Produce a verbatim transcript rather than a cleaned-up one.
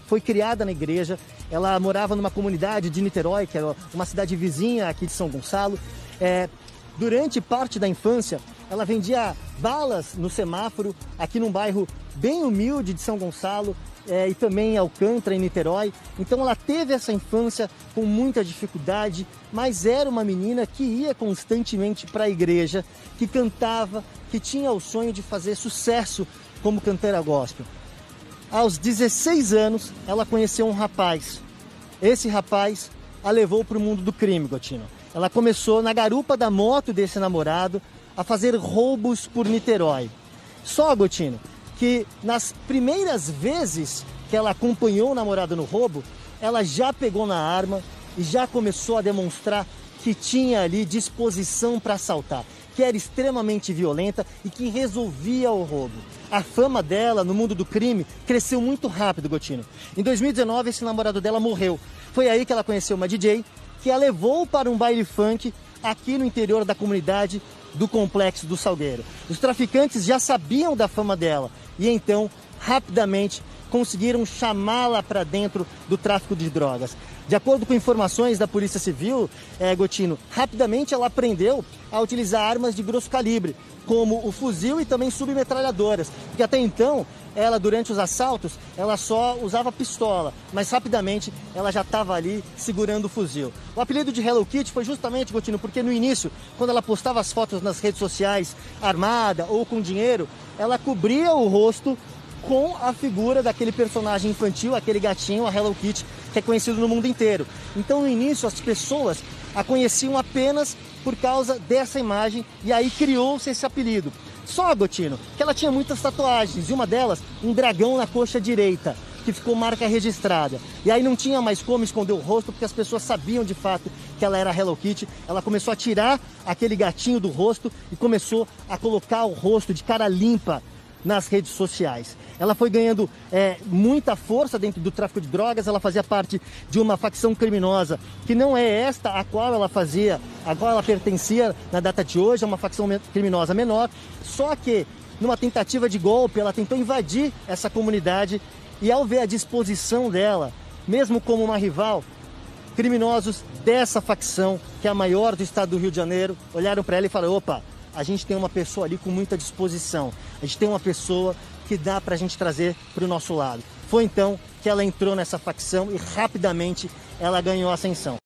foi criada na igreja, ela morava numa comunidade de Niterói, que é uma cidade vizinha aqui de São Gonçalo. É, durante parte da infância, ela vendia balas no semáforo, aqui num bairro bem humilde de São Gonçalo, é, e também em Alcântara, em Niterói. Então ela teve essa infância com muita dificuldade, mas era uma menina que ia constantemente para a igreja, que cantava, que tinha o sonho de fazer sucesso como cantora gospel. Aos dezesseis anos, ela conheceu um rapaz. Esse rapaz a levou para o mundo do crime, Gotino. Ela começou na garupa da moto desse namorado a fazer roubos por Niterói. Só, Gotino, que nas primeiras vezes que ela acompanhou o namorado no roubo, ela já pegou na arma e já começou a demonstrar que tinha ali disposição para assaltar, que era extremamente violenta e que resolvia o roubo. A fama dela no mundo do crime cresceu muito rápido, Gotino. Em dois mil e dezenove, esse namorado dela morreu. Foi aí que ela conheceu uma D J que a levou para um baile funk aqui no interior da comunidade do Complexo do Salgueiro. Os traficantes já sabiam da fama dela e então, rapidamente, conseguiram chamá-la para dentro do tráfico de drogas. De acordo com informações da Polícia Civil, é, Gotino, rapidamente ela aprendeu a utilizar armas de grosso calibre, como o fuzil e também submetralhadoras, porque até então, ela durante os assaltos, ela só usava pistola, mas rapidamente ela já estava ali segurando o fuzil. O apelido de Hello Kitty foi justamente, Gotino, porque no início, quando ela postava as fotos nas redes sociais, armada ou com dinheiro, ela cobria o rosto com a figura daquele personagem infantil, aquele gatinho, a Hello Kitty, que é conhecido no mundo inteiro. Então, no início, as pessoas a conheciam apenas por causa dessa imagem e aí criou-se esse apelido. Só, Gotino, que ela tinha muitas tatuagens e uma delas, um dragão na coxa direita, que ficou marca registrada. E aí não tinha mais como esconder o rosto, porque as pessoas sabiam de fato que ela era Hello Kitty. Ela começou a tirar aquele gatinho do rosto e começou a colocar o rosto de cara limpa nas redes sociais. Ela foi ganhando é, muita força dentro do tráfico de drogas. Ela fazia parte de uma facção criminosa que não é esta a qual ela fazia, a qual ela pertencia na data de hoje, é uma facção criminosa menor. Só que numa tentativa de golpe, ela tentou invadir essa comunidade e ao ver a disposição dela, mesmo como uma rival, criminosos dessa facção, que é a maior do estado do Rio de Janeiro, olharam para ela e falaram: opa, a gente tem uma pessoa ali com muita disposição, a gente tem uma pessoa que dá para a gente trazer para o nosso lado. Foi então que ela entrou nessa facção e rapidamente ela ganhou ascensão.